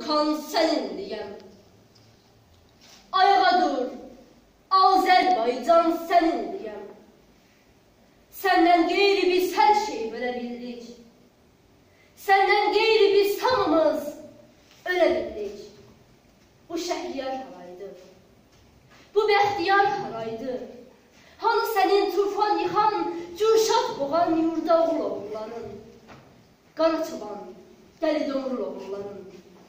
vulkan səninliyəm. Ayağa dur, Azərbaycan səninliyəm. Səndən qeyri biz hər şeyi bölə bildik. Səndən qeyri biz hamımız ölə bildik. Bu Şəhriyar haraydı, bu Bəxtiyar haraydı. Hanı sənin turfan yıxan, cürşat boğan yurda oğul oğulların, qara çoban, dəli domrul oğulların.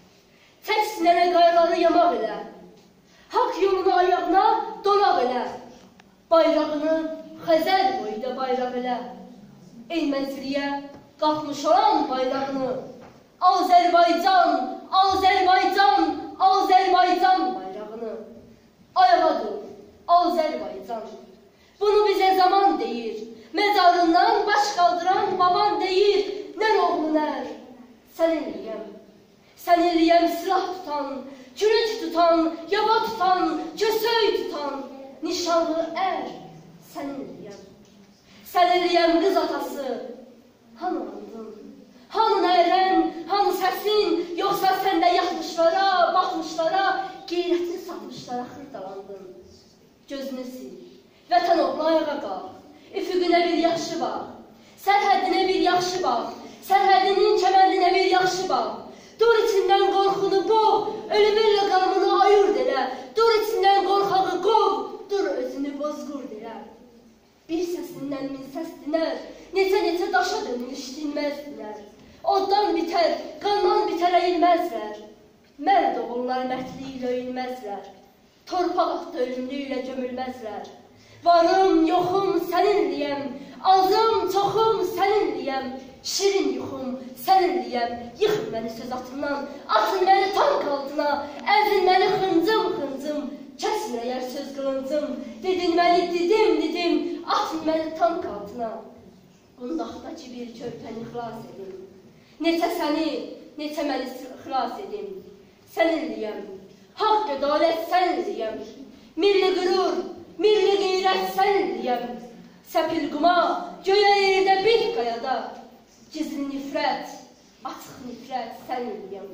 Tək sinənə qayları yamaq elə, haqq yolunu ayağına dolaq elə, bayrağını Xəzər boyda bayraq elə, Elməzliyə qalxmış olan bayrağını, Azərbaycan, Azərbaycan, Azərbaycan bayrağını. Ayağa dur, Azərbaycan. Bunu bizə zaman deyir, məzarından baş qaldıran baban deyir, nər oğlu nər, səninliyəm. Səninliyəm silah tutan, kürək tutan, yaba tutan, kösöy tutan, nişanlı ər, səninliyəm. Səninliyəm qız atası, hanı andın, hanı nərən, hanı səsin, yoxsa səndə yatmışlara, baxmışlara, qeyrətini satmışlara xırdalandın. Gözünü sil, vətən oğlu ayağa qalx, üfüqünə bir yaxşı bax, sərhəddinə bir yaxşı bax, sərhəddinin kəməndinə bir yaxşı bax. Dur içindən qorxunu boğ, ölümünlə qanını ayırd elə, dur içindən qorxağı qov, dur özünü bozqurd elə. Bir səsindən min səs dinər, neçə daşa dönülüş dinməzdilər. Oddan bitər, qandan bitər əyilməzlər, mərd oğullar mərtliyi ilə öyülməzlər. Torpaq atdı ölümlüylə gömülməzlər. Varım, yoxum səninliyəm, azım, çoxum səninliyəm, şirin yuxum səninliyəm. Yıxın məni söz atından, atın məni tank altına, əzin məni xıncım xıncım, kəsin əgər söz qılıncım. Dedin məni didim, atın məni tank altına. Qundaqdakı bir körpəni xilas edim. Neçə səni, neçə məni xilas edim. Səninliyəm. Haqq ədalət səninliyəm, milli qürur, milli qeyrət səninliyəm. Səpil quma, göyə yerdə bir qayada, gizli nifrət, açıq nifrət səninliyəm.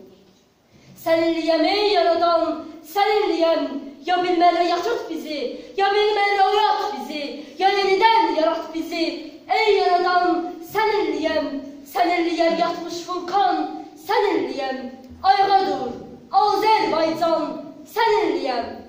Səninliyəm ey yaradan, səninliyəm. Ya bilmərlə yatırd bizi, ya bilmərlə oyat bizi, ya yenidən yarat bizi. Ey yaradan, səninliyəm, səninliyəm yatmış vulkan, səninliyəm. Ayağa dur, Azərbaycan, səninliyəm.